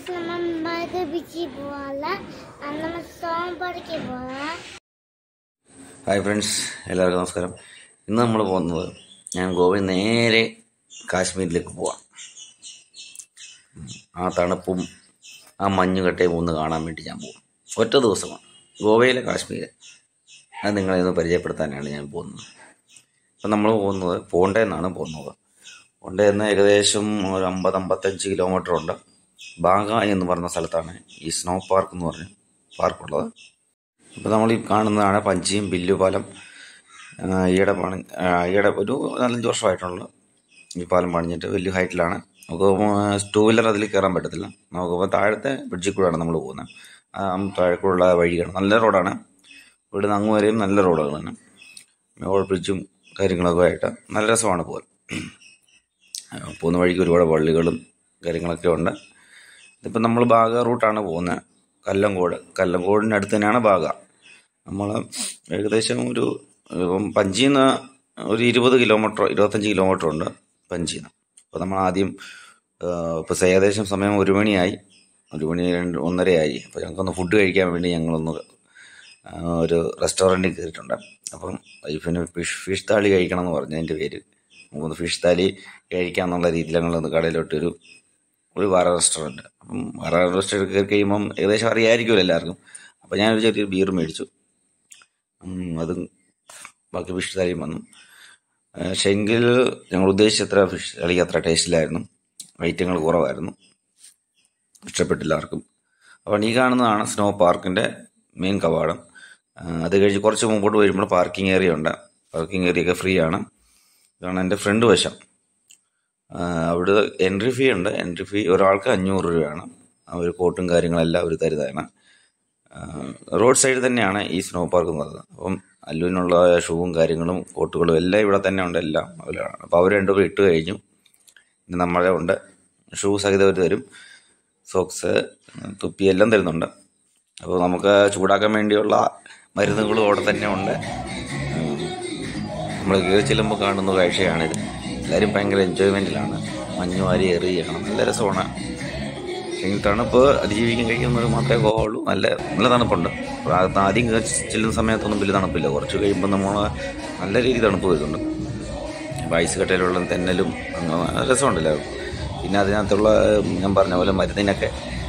Guys നമ്മൾ മധു ബീച്ചിൽ പോവാല്ല നമ്മൾ സോംപാടിക്ക് പോവാം. ഹായ് ഫ്രണ്ട്സ്, എല്ലാവർക്കും നമസ്കാരം. ഇന്ന് നമ്മൾ പോകുന്നത് ഞാൻ ഗോവയിൽ നേരെ കാശ്മീരിലേക്ക് പോവാം. ആ തണുപ്പും ആ മഞ്ഞുകട്ടയും ഒന്ന് കാണാൻ വേണ്ടി ഞാൻ പോകും. ഒറ്റ ദിവസമാണ് ഗോവയിലെ കാശ്മീർ. അത് നിങ്ങളെ ഒന്ന് പരിചയപ്പെടുത്താനാണ് ഞാൻ പോകുന്നത്. അപ്പം നമ്മൾ പോകുന്നത് പോണ്ടയിൽ നിന്നാണ് പോകുന്നത്. പോണ്ടയിൽ നിന്ന് ഏകദേശം ഒരു 50-55 കിലോമീറ്റർ ഉണ്ട്. ബാഗ എന്ന് പറഞ്ഞ സ്ഥലത്താണ് ഈ സ്നോ പാർക്ക് എന്ന് പറഞ്ഞ പാർക്കുള്ളത്. ഇപ്പോൾ നമ്മൾ ഈ കാണുന്നതാണ് പഞ്ചിയും ബില്ലു പാലം. ഈയിടെ ഒരു 4-5 വർഷമായിട്ടുള്ള ഈ പാലം പണിഞ്ഞിട്ട് വലിയ ഹൈറ്റിലാണ്. നമുക്ക് 2 വീലർ അതിൽ കയറാൻ പറ്റത്തില്ല. നമുക്കിപ്പോൾ താഴത്തെ ബ്രിഡ്ജിൽ കൂടെയാണ് നമ്മൾ പോകുന്നത്. താഴെക്കൂടുള്ള വഴിയാണ്, നല്ല റോഡാണ്. ഇവിടുന്ന് അങ്ങ് വരെയും നല്ല റോഡുകളാണ്. ഓവർ ബ്രിഡ്ജും കാര്യങ്ങളൊക്കെ ആയിട്ട് നല്ല രസമാണ് പോകാൻ. പോകുന്ന വഴിക്ക് ഒരുപാട് പള്ളികളും കാര്യങ്ങളൊക്കെ ഉണ്ട്. ഇതിപ്പോൾ നമ്മൾ ബാഗ റൂട്ടാണ് പോകുന്നത്. കല്ലങ്കോടിനടുത്ത് തന്നെയാണ് ബാഗ. നമ്മൾ ഏകദേശം പഞ്ചിയിൽ നിന്ന് ഒരു 25 കിലോമീറ്റർ ഉണ്ട് പഞ്ചിയിൽ നിന്ന്. അപ്പോൾ നമ്മൾ ആദ്യം ഇപ്പോൾ ഏകദേശം സമയം 1 മണിയായി, 1:30 അപ്പോൾ ഞങ്ങൾക്കൊന്ന് ഫുഡ് കഴിക്കാൻ വേണ്ടി ഞങ്ങളൊന്ന് ഒരു റെസ്റ്റോറൻറ്റിൽ കയറിയിട്ടുണ്ട്. അപ്പം വൈഫിന് ഫിഷ് താലി കഴിക്കണം എന്ന് പറഞ്ഞു. അതിൻ്റെ പേര് നമുക്കൊന്ന് ഫിഷ് താലി കഴിക്കാമെന്നുള്ള രീതിയിൽ ഞങ്ങളൊന്ന് കടയിലോട്ട് ഒരു വാറ റെസ്റ്റോറൻറ്റ്. അപ്പം വാറ റെസ്റ്റോറൻറ്റ് കയറി കഴിയുമ്പം ഏകദേശം അറിയാമായിരിക്കുമല്ലോ എല്ലാവർക്കും. അപ്പോൾ ഞാനൊരു ചെറിയ ബീർ മേടിച്ചു. അതും ബാക്കി ഫിഷ് താലിയും വന്നു. പക്ഷേ എങ്കിൽ ഞങ്ങൾ ഉദ്ദേശിച്ചത്ര ഫിഷ് താലിക്ക് അത്ര ടേസ്റ്റിലായിരുന്നു. ഐറ്റങ്ങൾ കുറവായിരുന്നു, ഇഷ്ടപ്പെട്ടില്ല ആർക്കും. അപ്പോൾ ഈ കാണുന്നതാണ് സ്നോ പാർക്കിൻ്റെ മെയിൻ കവാടം. അത് കഴിഞ്ഞ് കുറച്ച് മുമ്പോട്ട് വരുമ്പോൾ പാർക്കിംഗ് ഏരിയ ഉണ്ട്. പാർക്കിംഗ് ഏരിയയൊക്കെ ഫ്രീ ആണ്. ഇതാണ് എൻ്റെ ഫ്രണ്ട് വശം. അവിടെ എൻട്രി ഫീ ഉണ്ട്. എൻട്രി ഫീ ഒരാൾക്ക് 500 രൂപയാണ്. അവർ കോട്ടും കാര്യങ്ങളെല്ലാം അവർ തരുന്നതാണ്. റോഡ് സൈഡ് തന്നെയാണ് ഈ സ്നോ പാർക്ക് എന്ന് പറയുന്നത്. അപ്പം അല്ലുവിനുള്ള ഷൂവും കാര്യങ്ങളും കോട്ടുകളും എല്ലാം ഇവിടെ തന്നെ ഉണ്ട്, എല്ലാം അവരാണ്. അപ്പോൾ അവർ 2 പേർ ഇട്ട് കഴിഞ്ഞു. ഇനി നമ്മളെ ഉണ്ട് ഷൂ സഹിതം അവർ തരും. സോക്സ്, തുപ്പി എല്ലാം തരുന്നുണ്ട്. അപ്പോൾ നമുക്ക് ചൂടാക്കാൻ വേണ്ടിയുള്ള മരുന്നുകളും അവിടെ തന്നെ ഉണ്ട്. നമ്മൾ കയറി ചെല്ലുമ്പോൾ കാണുന്ന കാഴ്ചയാണിത്. എല്ലാവരും ഭയങ്കര എൻജോയ്മെൻറ്റിലാണ്. മഞ്ഞുവാരി എറിയാണ്, നല്ല രസമാണ്. പക്ഷേ തണുപ്പ് അതിജീവിക്കാൻ കഴിയുന്നത് മാത്രമേ പോവുള്ളൂ. നല്ല തണുപ്പുണ്ട്. ആദ്യം ചെല്ലുന്ന സമയത്തൊന്നും വലിയ തണുപ്പില്ല. കുറച്ച് കഴിയുമ്പോൾ നമ്മൾ നല്ല രീതിയിൽ തണുപ്പ് വരുന്നുണ്ട്. ഐസ് കട്ടയിലുള്ള തെന്നലും നല്ല രസമുണ്ടല്ലോ. പിന്നെ അതിനകത്തുള്ള ഞാൻ പറഞ്ഞ പോലെ മരുന്നിനൊക്കെ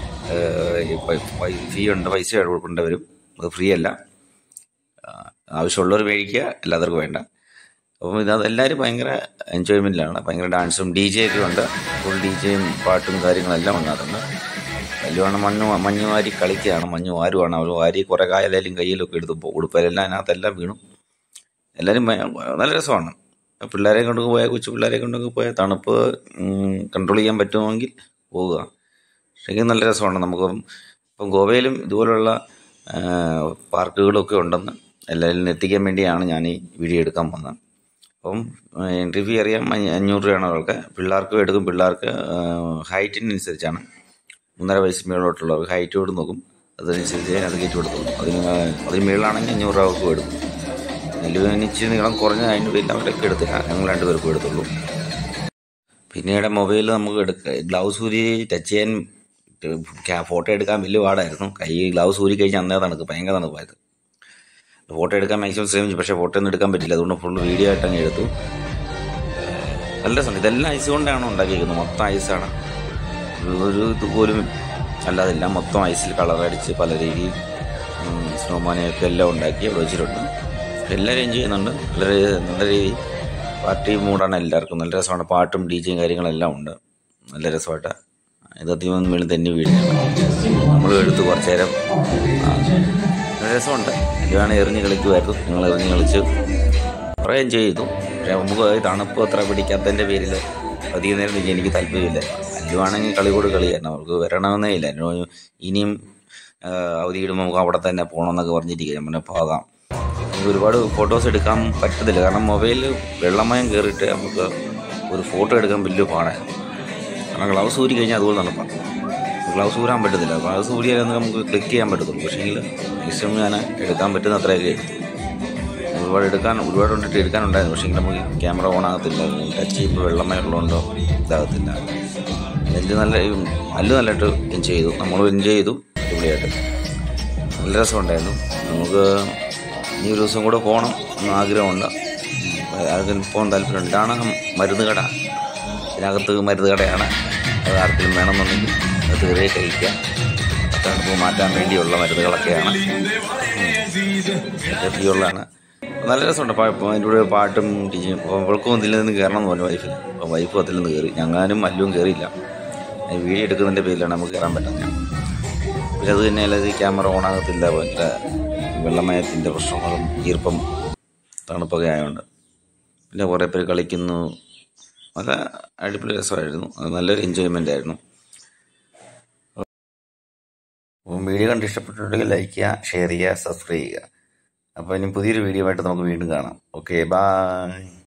ഫീ ഉണ്ട്, പൈസ കൊടുക്കേണ്ടി അത് ഫ്രീ അല്ല. ആവശ്യമുള്ളവർ മേടിക്കുക, എല്ലാവർക്കും വേണ്ട. അപ്പം എല്ലാവരും ഭയങ്കര എൻജോയ്മെൻറ്റിലാണ്. ഭയങ്കര ഡാൻസും DJ ഒക്കെ ഉണ്ട്. ഫുൾ DJയും പാട്ടും കാര്യങ്ങളെല്ലാം ഉണ്ടാകുന്നുണ്ട്. വലിയവണ്ണം മഞ്ഞ് വാരി കളിക്കുകയാണ്, മഞ്ഞ് വാരുവാണ്. അവർ വാരി കുറേ കായലും കയ്യിലൊക്കെ എടുത്ത് ഉടുപ്പലെല്ലാം അതിനകത്തെല്ലാം വീണു. എല്ലാവരും നല്ല രസമാണ്. പിള്ളേരെ കൊണ്ടൊക്കെ പോയാൽ, കൊച്ചു പിള്ളേരെ കൊണ്ടൊക്കെ പോയാൽ തണുപ്പ് കൺട്രോൾ ചെയ്യാൻ പറ്റുമെങ്കിൽ പോവുക. പക്ഷേ നല്ല രസമാണ്. ഇപ്പം ഗോവയിലും ഇതുപോലുള്ള പാർക്കുകളൊക്കെ ഉണ്ടെന്ന് എല്ലാവരും എത്തിക്കാൻ വേണ്ടിയാണ് ഞാൻ ഈ വീഡിയോ എടുക്കാൻ പോകുന്നത്. അപ്പം എൻട്രി ഫീ അറിയാം, 500 രൂപയാണ് അവർക്ക്. പിള്ളേർക്കും എടുക്കും. പിള്ളേർക്ക് ഹൈറ്റിനനുസരിച്ചാണ്. 3.5 വയസ്സ് മേളിലോട്ടുള്ളവർക്ക് ഹൈറ്റോട് നോക്കും. അതനുസരിച്ച് അത് കയറ്റി കൊടുക്കും. അതിന് മേളിലാണെങ്കിൽ 500 രൂപ അവർക്ക് എടുക്കും. നെല്ലുവനിച്ച് നീളം കുറഞ്ഞ അതിന് പേരിൽ അവരൊക്കെ എടുത്തില്ല. ഞങ്ങൾ 2 പേർക്കും എടുത്തുള്ളൂ. പിന്നീട് മൊബൈലിൽ നമുക്ക് ഗ്ലൗസ് ഊരി ടച്ച് ചെയ്യാൻ, ഫോട്ടോ എടുക്കാൻ വലിയ പാടായിരുന്നു. ഗ്ലൗസ് ഊരി കഴിഞ്ഞാൽ അന്നേ ഭയങ്കര തണുപ്പായത്. ഫോട്ടോ എടുക്കാൻ മാക്സിമം ശ്രമിച്ചു, പക്ഷേ ഫോട്ടോ ഒന്നും എടുക്കാൻ പറ്റില്ല. അതുകൊണ്ട് ഫുൾ വീഡിയോ ആയിട്ട് അങ്ങ് എടുത്തു. നല്ല രസമുണ്ട്. ഇതെല്ലാം ഐസ് കൊണ്ടാണ് ഉണ്ടാക്കിയിരിക്കുന്നത്. മൊത്തം ഐസാണ്. ഒരു ഇതുപോലും അല്ലാതില്ല. മൊത്തം ഐസിൽ കളറടിച്ച് പല രീതിയിൽ സ്നോമാനെയൊക്കെ എല്ലാം ഉണ്ടാക്കി അവിടെ വെച്ചിട്ടുണ്ട്. എല്ലാവരും എൻജോയ് ചെയ്യുന്നുണ്ട്. നല്ല രീതിയിൽ പാർട്ടി മൂഡാണ് എല്ലാവർക്കും. നല്ല രസമാണ്. പാട്ടും DJയും കാര്യങ്ങളെല്ലാം ഉണ്ട്. നല്ല രസമായിട്ട് ഇത് അധികം മേളിൽ തന്നെ വീഴുകയാണ്. നമ്മൾ എടുത്ത് കുറച്ച് നേരം നല്ല രസമുണ്ട്. ഇതാണ് എറിഞ്ഞ് കളിക്കുമായിരുന്നു. ഞങ്ങൾ എറിഞ്ഞ് കളിച്ച് കുറേ എൻജോയ് ചെയ്തു. പക്ഷേ നമുക്ക് തണുപ്പ് അത്ര പിടിക്കാത്തതിൻ്റെ പേരിൽ അധികം നേരം എനിക്ക് താല്പര്യമില്ല. അല്ലുവാണെങ്കിൽ കളിയോട് കളിയായിരുന്നു. അവർക്ക് വരണമെന്നേ ഇല്ല. ഇനിയും അവധി ഇടുമ്പോൾ നമുക്ക് അവിടെ തന്നെ പോകണമെന്നൊക്കെ പറഞ്ഞിരിക്കുക. നമ്മൾ പോകാം. നമുക്ക് ഒരുപാട് ഫോട്ടോസ് എടുക്കാൻ പറ്റത്തില്ല. കാരണം മൊബൈലിൽ വെള്ളമയം കയറിയിട്ട് നമുക്ക് ഒരു ഫോട്ടോ എടുക്കാൻ വലിയ പാടായിരുന്നു. കാരണം ഗ്ലൗസ് ഊരി കഴിഞ്ഞാൽ അതുപോലെ തണുപ്പാണ്. ഗ്ലൗസ് ഊരാൻ പറ്റത്തില്ല. ഗ്ലൗസ് ഊരിയാൽ നമുക്ക് ക്ലിക്ക് ചെയ്യാൻ പറ്റത്തുള്ളൂ. പക്ഷേങ്കിൽ മാക്സിമം ഞാൻ എടുക്കാൻ പറ്റുന്ന അത്രയൊക്കെ എടുത്തു. ഒരുപാട് കൊണ്ടിട്ട് എടുക്കാനുണ്ടായിരുന്നു. പക്ഷേ നമുക്ക് ക്യാമറ ഓൺ ആകത്തില്ല. ടച്ച് ചെയ്യുമ്പോൾ വെള്ളമയം ഉള്ളതുകൊണ്ടോ ഇതാകത്തില്ല. അല്ലു നല്ലതായിട്ട് എൻജോയ് ചെയ്തു, നമ്മളും എൻജോയ് ചെയ്തു അടിപൊളിയായിട്ട്. നല്ല രസമുണ്ടായിരുന്നു. നമുക്ക് ഇനി ഒരു ദിവസം കൂടെ പോകണം എന്ന് ആഗ്രഹമുണ്ട്. ആർക്കും പോകാൻ താല്പര്യമുണ്ട്. ഇതാണ് മരുന്ന് കട. ഇതിനകത്ത് മരുന്ന് കടയാണ്. അത് ആർക്കെങ്കിലും വേണമെന്നുണ്ടെങ്കിൽ അത് കയറി കഴിക്കാം. തണുപ്പ് മാറ്റാൻ വേണ്ടിയുള്ള മരുന്നുകളൊക്കെയാണ്, ഉള്ളതാണ്. നല്ല രസമുണ്ട്. അതിൻ്റെ കൂടെ പാട്ടും ടീച്ചിങ്. അപ്പോൾ അവൾക്കും അതിൽ നിന്ന് കയറണം എന്ന് പറഞ്ഞു വൈഫിന്. അപ്പോൾ വൈഫും അതിൽ നിന്ന് കയറി. ഞങ്ങാനും മല്ലും കയറിയില്ല. വീഡിയോ എടുക്കുന്നതിൻ്റെ പേരിലാണ് നമുക്ക് കയറാൻ പറ്റുന്നത്. പിന്നെ അത് തന്നെ അല്ലാതെ ക്യാമറ ഓണാകത്തില്ല. ഭയങ്കര വെള്ളമയത്തിൻ്റെ പ്രശ്നങ്ങളും ഈർപ്പം തണുപ്പൊക്കെ ആയതുകൊണ്ട്. പിന്നെ കുറേ പേര് കളിക്കുന്നു. നല്ല അടിപൊളി രസമായിരുന്നു. അത് നല്ലൊരു എൻജോയ്മെൻ്റ് ആയിരുന്നു. അപ്പം വീഡിയോ കണ്ട് ഇഷ്ടപ്പെട്ടിട്ടുണ്ടെങ്കിൽ ലൈക്ക് ചെയ്യുക, ഷെയർ ചെയ്യുക, സബ്സ്ക്രൈബ് ചെയ്യുക. അപ്പോൾ ഇനി പുതിയൊരു വീഡിയോ ആയിട്ട് നമുക്ക് വീണ്ടും കാണാം. Okay, by.